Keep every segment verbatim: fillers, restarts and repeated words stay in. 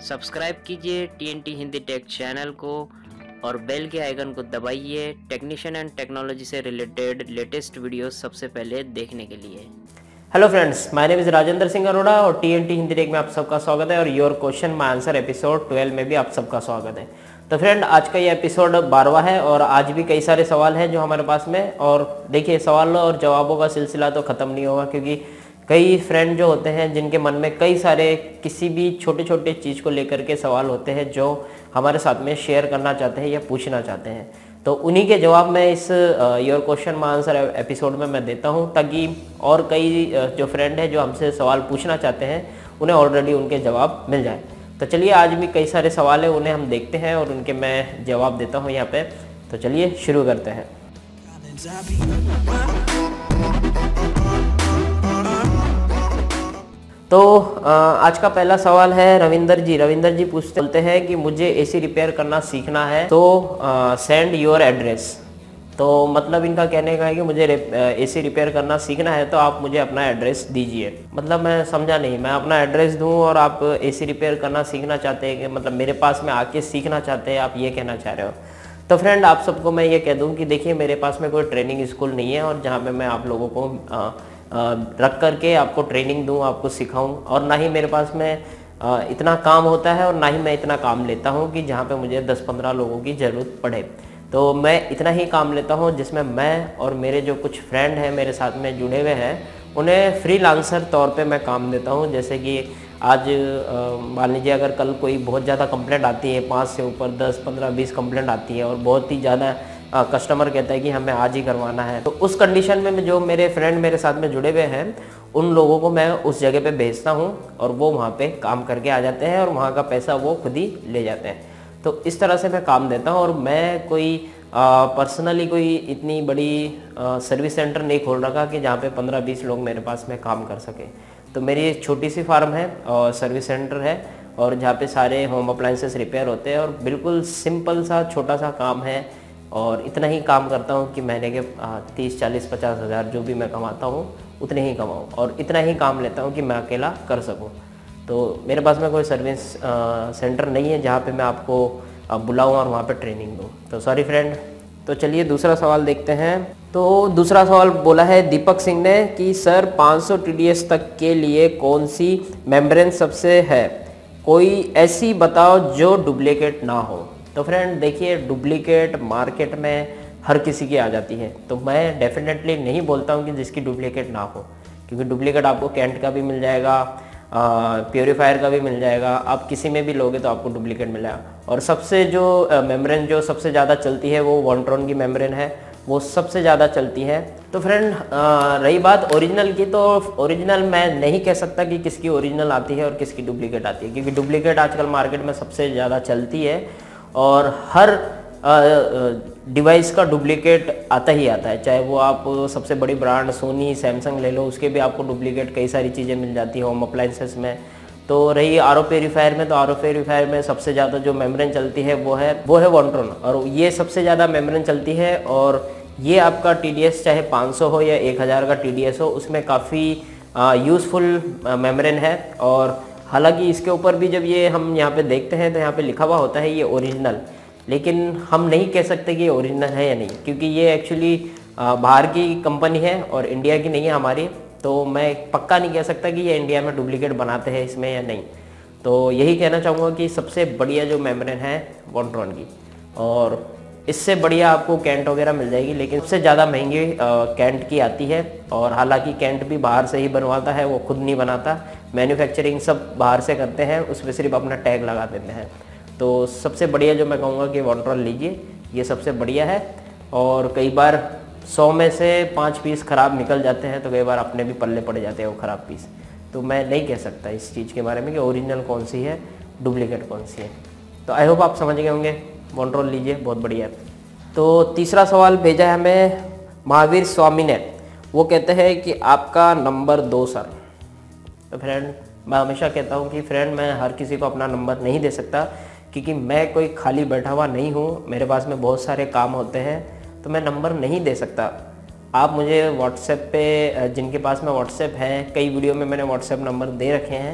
Subscribe कीजिए TNT Hindi take channel को और बेल के आइकन को दबाइए टेक्नीशियन एंड टेक्नोलॉजी से रिलेटेड लेटेस्ट वीडियोस सबसे पहले देखने के लिए। Hello friends, my name is Rajendra Singh Arora और टीएनटी हिंदी टेक में आप सबका स्वागत है और your question my answer episode twelve में भी आप सबका स्वागत है। तो फ्रेंड, आज का ये एपिसोड बारहवां है और आज भी कई सारे सवाल हैं जो हमारे पास में। और देखिए, सवालों और जवाबों का सिलसिला तो ख़त्म नहीं होगा, क्योंकि कई फ्रेंड जो होते हैं जिनके मन में कई सारे किसी भी छोटे छोटे चीज़ को लेकर के सवाल होते हैं जो हमारे साथ में शेयर करना चाहते हैं या पूछना चाहते हैं। तो उन्हीं के जवाब मैं इस your question my answer episode में मैं देता हूं, ताकि और कई जो फ्रेंड हैं जो हमसे सवाल पूछना चाहते हैं उन्हें ऑलरेडी उनके जवाब मिल जाए। तो चलिए, आज भी कई सारे सवाल हैं, उन्हें हम देखते हैं और उनके मैं जवाब देता हूं यहाँ पे। तो चलिए शुरू करते हैं। तो आज का पहला सवाल है रविंदर जी। रविंदर जी पूछते बोलते हैं कि मुझे एसी रिपेयर करना सीखना है, तो सेंड योर एड्रेस। तो मतलब इनका कहने का है कि मुझे एसी रिपेयर करना सीखना है तो आप मुझे अपना एड्रेस दीजिए। मतलब मैं समझा नहीं, मैं अपना एड्रेस दूं और आप एसी रिपेयर करना सीखना चाहते हैं कि मतलब मेरे पास में आके सीखना चाहते हैं, आप ये कहना चाह रहे हो। तो फ्रेंड, आप सबको मैं ये कह दूं कि देखिए, मेरे पास में कोई ट्रेनिंग स्कूल नहीं है और जहाँ पे मैं आप लोगों को आ, रख करके आपको ट्रेनिंग दूं, आपको सिखाऊं, और ना ही मेरे पास में इतना काम होता है और ना ही मैं इतना काम लेता हूं कि जहां पे मुझे दस पंद्रह लोगों की ज़रूरत पड़े। तो मैं इतना ही काम लेता हूं जिसमें मैं और मेरे जो कुछ फ्रेंड हैं मेरे साथ में जुड़े हुए हैं उन्हें फ्रीलांसर तौर पे मैं काम देता हूं। जैसे कि आज मान लीजिए, अगर कल कोई बहुत ज़्यादा कंप्लेंट आती है, पाँच से ऊपर दस पंद्रह बीस कंप्लेंट आती है और बहुत ही ज़्यादा कस्टमर कहता है कि हमें आज ही करवाना है, तो उस कंडीशन में जो मेरे फ्रेंड मेरे साथ में जुड़े हुए हैं उन लोगों को मैं उस जगह पे भेजता हूं और वो वहां पे काम करके आ जाते हैं और वहां का पैसा वो खुद ही ले जाते हैं। तो इस तरह से मैं काम देता हूं और मैं कोई पर्सनली कोई इतनी बड़ी आ, सर्विस सेंटर नहीं खोल रखा कि जहाँ पे पंद्रह बीस लोग मेरे पास में काम कर सके। तो मेरी एक छोटी सी फार्म है और सर्विस सेंटर है, और जहाँ पे सारे होम अप्लाइंसेस रिपेयर होते हैं और बिल्कुल सिंपल सा छोटा सा काम है। और इतना ही काम करता हूँ कि महीने के तीस चालीस पचास हज़ार जो भी मैं कमाता हूँ उतने ही कमाऊँ, और इतना ही काम लेता हूँ कि मैं अकेला कर सकूँ। तो मेरे पास में कोई सर्विस सेंटर नहीं है जहाँ पे मैं आपको बुलाऊँ और वहाँ पे ट्रेनिंग दूँ। तो सॉरी फ्रेंड। तो चलिए दूसरा सवाल देखते हैं। तो दूसरा सवाल बोला है दीपक सिंह ने कि सर, पाँच सौ टी डी एस तक के लिए कौन सी मेम्ब्रेन सबसे है, कोई ऐसी बताओ जो डुप्लीकेट ना हो। तो फ्रेंड देखिए, डुप्लीकेट मार्केट में हर किसी की आ जाती है, तो मैं डेफिनेटली नहीं बोलता हूँ कि जिसकी डुप्लीकेट ना हो, क्योंकि डुप्लीकेट आपको कैंट का भी मिल जाएगा, प्योरीफायर का भी मिल जाएगा, आप किसी में भी लोगे तो आपको डुप्लीकेट मिल जाएगा। और सबसे जो मेम्ब्रेन जो सबसे ज़्यादा चलती है वो वॉल्ट्रॉन की मेम्ब्रेन है, वो सबसे ज़्यादा चलती है। तो फ्रेंड, रही बात ओरिजिनल की, तो ओरिजिनल मैं नहीं कह सकता कि किसकी ओरिजिनल आती है और किसकी डुप्लीकेट आती है, क्योंकि डुप्लीकेट आजकल मार्केट में सबसे ज़्यादा चलती है और हर डिवाइस का डुप्लीकेट आता ही आता है। चाहे वो आप सबसे बड़ी ब्रांड सोनी सैमसंग ले लो, उसके भी आपको डुप्लीकेट कई सारी चीज़ें मिल जाती है होम अप्लाइंसेस में। तो रही आर ओ प्योरीफायर में, तो आर ओ प्योरीफायर में सबसे ज़्यादा जो मेम्ब्रेन चलती है वो है वो है वॉल्ट्रॉन, और ये सबसे ज़्यादा मेम्ब्रेन चलती है। और ये आपका टी डी एस चाहे पाँच सौ हो या एक हज़ार का टी डी एस हो, उसमें काफ़ी यूज़फुल मेम्ब्रेन है। और हालांकि इसके ऊपर भी जब ये हम यहाँ पे देखते हैं तो यहाँ पे लिखा हुआ होता है ये ओरिजिनल, लेकिन हम नहीं कह सकते कि ये ओरिजिनल है या नहीं, क्योंकि ये एक्चुअली बाहर की कंपनी है और इंडिया की नहीं है हमारी। तो मैं पक्का नहीं कह सकता कि ये इंडिया में डुप्लीकेट बनाते हैं इसमें या नहीं। तो यही कहना चाहूँगा कि सबसे बढ़िया जो मेम्ब्रेन है वॉल्ट्रॉन की, और इससे बढ़िया आपको कैंट वगैरह मिल जाएगी, लेकिन सबसे ज़्यादा महंगी कैंट की आती है। और हालांकि कैंट भी बाहर से ही बनवाता है, वो खुद नहीं बनाता, मैन्युफैक्चरिंग सब बाहर से करते हैं, उस पर सिर्फ अपना टैग लगा देते हैं। तो सबसे बढ़िया जो मैं कहूँगा कि वॉल्ट्रॉन लीजिए, ये सबसे बढ़िया है। और कई बार सौ में से पाँच पीस ख़राब निकल जाते हैं, तो कई बार अपने भी पल्ले पड़ जाते हैं वो ख़राब पीस। तो मैं नहीं कह सकता इस चीज़ के बारे में कि ओरिजिनल कौन सी है डुप्लीकेट कौन सी है। तो आई होप आप समझ गए होंगे, वॉल्ट्रॉन लीजिए, बहुत बढ़िया है। तो तीसरा सवाल भेजा है हमें महावीर स्वामी ने। वो कहते हैं कि आपका नंबर दो सर। तो फ्रेंड, मैं हमेशा कहता हूँ कि फ्रेंड, मैं हर किसी को अपना नंबर नहीं दे सकता, क्योंकि मैं कोई खाली बैठा हुआ नहीं हूँ, मेरे पास में बहुत सारे काम होते हैं, तो मैं नंबर नहीं दे सकता। आप मुझे व्हाट्सएप पे, जिनके पास में व्हाट्सएप है, कई वीडियो में मैंने व्हाट्सएप नंबर दे रखे हैं,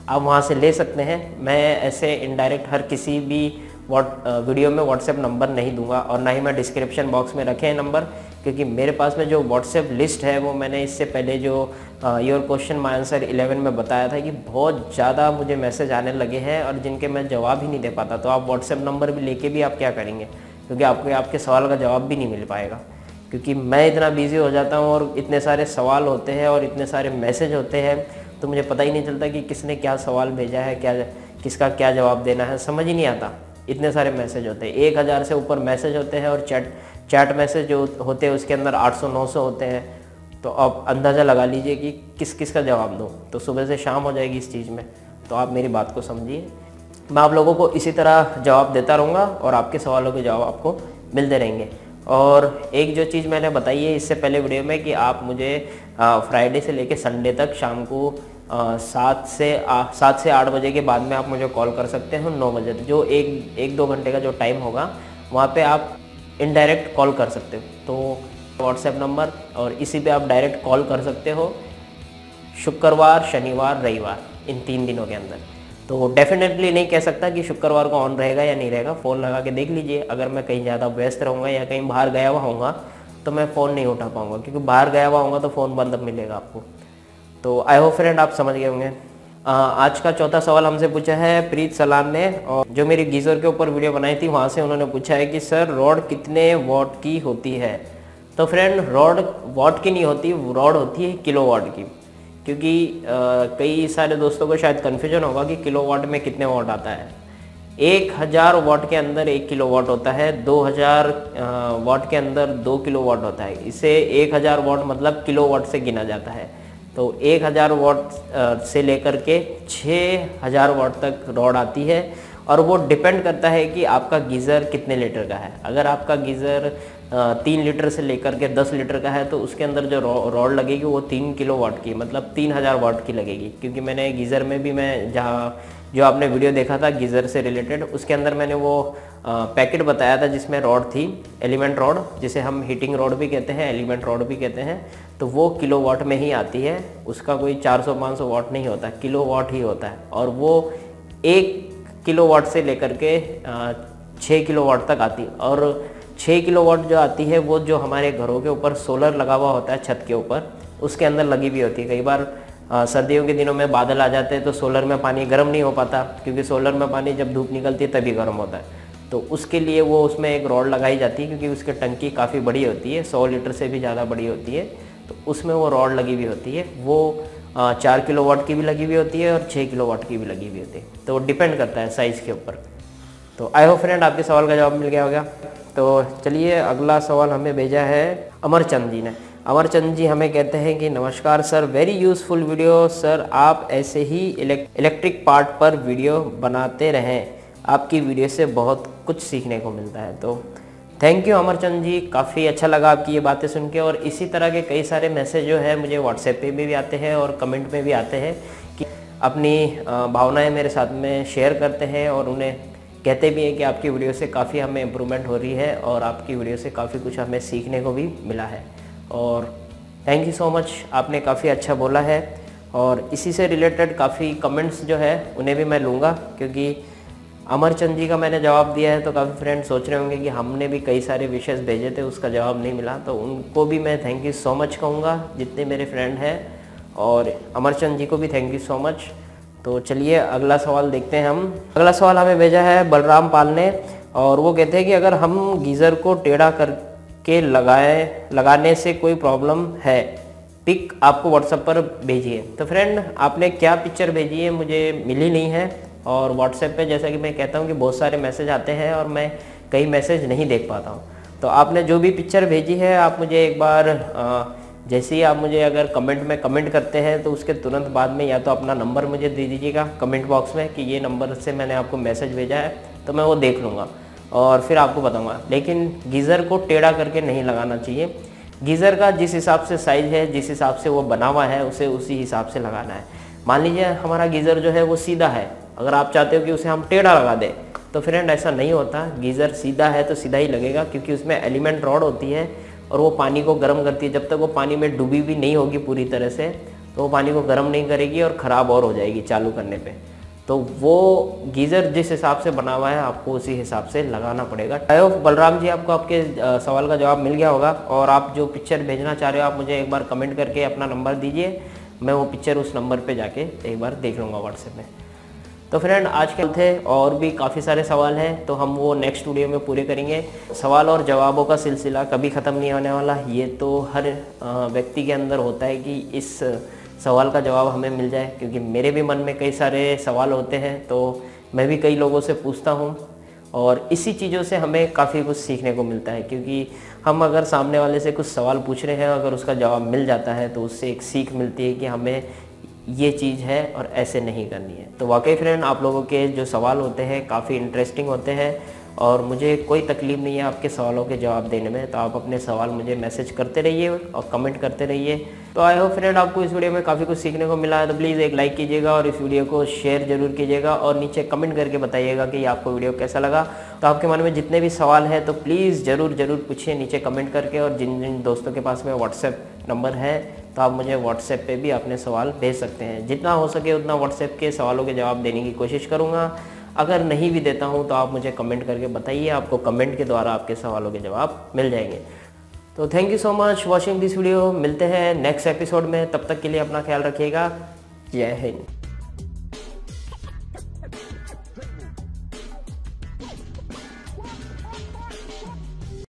आप वहाँ से ले सकते हैं। मैं ऐसे इनडायरेक्ट हर किसी भी व्हाट वीडियो में व्हाट्सएप नंबर नहीं दूंगा और ना ही मैं डिस्क्रिप्शन बॉक्स में रखे हैं नंबर, क्योंकि मेरे पास में जो व्हाट्सएप लिस्ट है वो मैंने इससे पहले जो your question my answer eleven में बताया था कि बहुत ज़्यादा मुझे मैसेज आने लगे हैं और जिनके मैं जवाब ही नहीं दे पाता। तो आप व्हाट्सएप नंबर भी लेके भी आप क्या करेंगे, क्योंकि आपको आपके सवाल का जवाब भी नहीं मिल पाएगा, क्योंकि मैं इतना बिजी हो जाता हूँ और इतने सारे सवाल होते हैं और इतने सारे मैसेज होते हैं, तो मुझे पता ही नहीं चलता कि किसने क्या सवाल भेजा है, क्या किसका क्या जवाब देना है, समझ ही नहीं आता। इतने सारे मैसेज होते हैं, एक हज़ार से ऊपर मैसेज होते हैं और चैट चैट मैसेज जो होते हैं उसके अंदर आठ सौ नौ सौ होते हैं। तो आप अंदाज़ा लगा लीजिए कि किस किस का जवाब दूँ, तो सुबह से शाम हो जाएगी इस चीज़ में। तो आप मेरी बात को समझिए, मैं आप लोगों को इसी तरह जवाब देता रहूँगा और आपके सवालों के जवाब आपको मिलते रहेंगे। और एक जो चीज़ मैंने बताई है इससे पहले वीडियो में कि आप मुझे फ्राइडे से लेकर संडे तक शाम को सात से सात से आठ बजे के बाद में आप मुझे कॉल कर सकते हो नौ बजे तक, जो एक एक दो घंटे का जो टाइम होगा वहाँ पे आप इनडायरेक्ट कॉल कर सकते हो। तो व्हाट्सएप नंबर और इसी पे आप डायरेक्ट कॉल कर सकते हो शुक्रवार शनिवार रविवार इन तीन दिनों के अंदर। तो डेफिनेटली नहीं कह सकता कि शुक्रवार को ऑन रहेगा या नहीं रहेगा, फ़ोन लगा के देख लीजिए। अगर मैं कहीं ज़्यादा व्यस्त रहूँगा या कहीं बाहर गया हुआ होऊंगा तो मैं फ़ोन नहीं उठा पाऊँगा, क्योंकि बाहर गया हुआ होऊंगा तो फ़ोन बंद मिलेगा आपको। तो आई होप फ्रेंड आप समझ गए होंगे। आज का चौथा सवाल हमसे पूछा है प्रीत सलान ने, और जो मेरी गीज़र के ऊपर वीडियो बनाई थी वहाँ से उन्होंने पूछा है कि सर रॉड कितने वॉट की होती है। तो फ्रेंड रॉड वॉट की नहीं होती, रॉड होती है किलो वॉट की, क्योंकि आ, कई सारे दोस्तों को शायद कन्फ्यूजन होगा कि किलो वॉट में कितने वॉट आता है। एक हज़ार वॉट के अंदर एक किलो वॉट होता है, दो हज़ार वॉट के अंदर दो किलो वॉट होता है। इसे एक हज़ार वॉट मतलब किलो वॉट से गिना जाता है। तो एक हज़ार वॉट से लेकर के छः हज़ार वॉट तक रॉड आती है, और वो डिपेंड करता है कि आपका गीज़र कितने लीटर का है। अगर आपका गीज़र तीन लीटर से लेकर के दस लीटर का है तो उसके अंदर जो रॉड लगेगी वो तीन किलो वाट की मतलब तीन हज़ार वाट की लगेगी। क्योंकि मैंने गीज़र में भी मैं जहाँ जो आपने वीडियो देखा था गीज़र से रिलेटेड, उसके अंदर मैंने वो पैकेट बताया था जिसमें रॉड थी, एलिमेंट रॉड, जिसे हम हीटिंग रॉड भी कहते हैं, एलिमेंट रॉड भी कहते हैं। तो वो किलो वाट में ही आती है, उसका कोई चार सौ पाँच सौ वाट नहीं होता, किलो वाट ही होता है। और वो एक किलो वाट से लेकर के छः किलो वाट तक आती है। और छः किलो वाट जो आती है वो जो हमारे घरों के ऊपर सोलर लगा हुआ होता है छत के ऊपर, उसके अंदर लगी हुई होती है। कई बार आ, सर्दियों के दिनों में बादल आ जाते हैं तो सोलर में पानी गर्म नहीं हो पाता, क्योंकि सोलर में पानी जब धूप निकलती है तभी गर्म होता है। तो उसके लिए वो उसमें एक रॉड लगाई जाती है, क्योंकि उसकी टंकी काफ़ी बड़ी होती है, सौ लीटर से भी ज़्यादा बड़ी होती है। तो उसमें वो रॉड लगी हुई होती है, वो आ, चार किलो वाट की भी लगी हुई होती है और छः किलो वाट की भी लगी हुई होती है। तो वो डिपेंड करता है साइज़ के ऊपर। तो आई होप फ्रेंड आपके सवाल का जवाब मिल गया होगा। तो चलिए अगला सवाल हमें भेजा है अमरचंद जी ने। अमरचंद जी हमें कहते हैं कि नमस्कार sir, very useful video sir, आप ऐसे ही इलेक्ट्रिक पार्ट पर वीडियो बनाते रहें, आपकी वीडियो से बहुत कुछ सीखने को मिलता है। तो थैंक यू अमरचंद जी, काफ़ी अच्छा लगा आपकी ये बातें सुन के। और इसी तरह के कई सारे मैसेज जो है मुझे व्हाट्सएप पे भी आते हैं और कमेंट में भी आते हैं कि अपनी भावनाएँ मेरे साथ में शेयर करते हैं और उन्हें कहते भी हैं कि आपकी वीडियो से काफ़ी हमें इम्प्रूवमेंट हो रही है और आपकी वीडियो से काफ़ी कुछ हमें सीखने को भी मिला है। और थैंक यू सो मच, आपने काफ़ी अच्छा बोला है। और इसी से रिलेटेड काफ़ी कमेंट्स जो है उन्हें भी मैं लूँगा, क्योंकि अमरचंद जी का मैंने जवाब दिया है तो काफ़ी फ्रेंड सोच रहे होंगे कि हमने भी कई सारे विशेष भेजे थे, उसका जवाब नहीं मिला। तो उनको भी मैं थैंक यू सो मच कहूँगा जितने मेरे फ्रेंड हैं, और अमरचंद जी को भी थैंक यू सो मच। तो चलिए अगला सवाल देखते हैं हम। अगला सवाल हमें भेजा है बलराम पाल ने, और वो कहते हैं कि अगर हम गीज़र को टेढ़ा करके लगाए लगाने से कोई प्रॉब्लम है, पिक आपको व्हाट्सएप पर भेजिए। तो फ्रेंड आपने क्या पिक्चर भेजी है मुझे मिली नहीं है, और व्हाट्सएप पे जैसा कि मैं कहता हूँ कि बहुत सारे मैसेज आते हैं और मैं कई मैसेज नहीं देख पाता हूँ। तो आपने जो भी पिक्चर भेजी है आप मुझे एक बार आ, जैसे ही आप मुझे अगर कमेंट में कमेंट करते हैं तो उसके तुरंत बाद में या तो अपना नंबर मुझे दे दीजिएगा कमेंट बॉक्स में कि ये नंबर से मैंने आपको मैसेज भेजा है, तो मैं वो देख लूँगा और फिर आपको बताऊँगा। लेकिन गीज़र को टेढ़ा करके नहीं लगाना चाहिए। गीज़र का जिस हिसाब से साइज़ है, जिस हिसाब से वो बना हुआ है, उसे उसी हिसाब से लगाना है। मान लीजिए हमारा गीज़र जो है वो सीधा है, अगर आप चाहते हो कि उसे हम टेढ़ा लगा दें तो फ्रेंड ऐसा नहीं होता। गीज़र सीधा है तो सीधा ही लगेगा, क्योंकि उसमें एलिमेंट रॉड होती है और वो पानी को गर्म करती है। जब तक वो पानी में डूबी भी नहीं होगी पूरी तरह से, तो वो पानी को गर्म नहीं करेगी और ख़राब और हो जाएगी चालू करने पे। तो वो गीज़र जिस हिसाब से बना हुआ है आपको उसी हिसाब से लगाना पड़ेगा। आई होप बलराम जी आपको आपके सवाल का जवाब मिल गया होगा। और आप जो पिक्चर भेजना चाह रहे हो आप मुझे एक बार कमेंट करके अपना नंबर दीजिए, मैं वो पिक्चर उस नंबर पे जाके एक बार देख लूँगा व्हाट्सएप में। तो फ्रेंड आज के थे और भी काफ़ी सारे सवाल हैं, तो हम वो नेक्स्ट वीडियो में पूरे करेंगे। सवाल और जवाबों का सिलसिला कभी ख़त्म नहीं होने वाला। ये तो हर व्यक्ति के अंदर होता है कि इस सवाल का जवाब हमें मिल जाए, क्योंकि मेरे भी मन में कई सारे सवाल होते हैं, तो मैं भी कई लोगों से पूछता हूँ और इसी चीज़ों से हमें काफ़ी कुछ सीखने को मिलता है। क्योंकि हम अगर सामने वाले से कुछ सवाल पूछ रहे हैं, अगर उसका जवाब मिल जाता है तो उससे एक सीख मिलती है कि हमें ये चीज़ है और ऐसे नहीं करनी है। तो वाकई फ्रेंड आप लोगों के जो सवाल होते हैं काफ़ी इंटरेस्टिंग होते हैं और मुझे कोई तकलीफ़ नहीं है आपके सवालों के जवाब देने में। तो आप अपने सवाल मुझे मैसेज करते रहिए और कमेंट करते रहिए। तो आई होप फ्रेंड आपको इस वीडियो में काफ़ी कुछ सीखने को मिला है। तो प्लीज़ एक लाइक कीजिएगा और इस वीडियो को शेयर जरूर कीजिएगा और नीचे कमेंट करके बताइएगा कि आपको वीडियो कैसा लगा। तो आपके मन में जितने भी सवाल हैं तो प्लीज़ ज़रूर ज़रूर पूछिए नीचे कमेंट करके। और जिन जिन दोस्तों के पास में व्हाट्सएप नंबर है तो आप मुझे व्हाट्सएप पे भी अपने सवाल भेज सकते हैं। जितना हो सके उतना व्हाट्सएप के सवालों के जवाब देने की कोशिश करूँगा। अगर नहीं भी देता हूँ तो आप मुझे कमेंट करके बताइए, आपको कमेंट के द्वारा आपके सवालों के जवाब मिल जाएंगे। तो thank you so much watching this video. मिलते हैं नेक्स्ट एपिसोड में, तब तक के लिए अपना ख्याल रखिएगा। जय हिंद।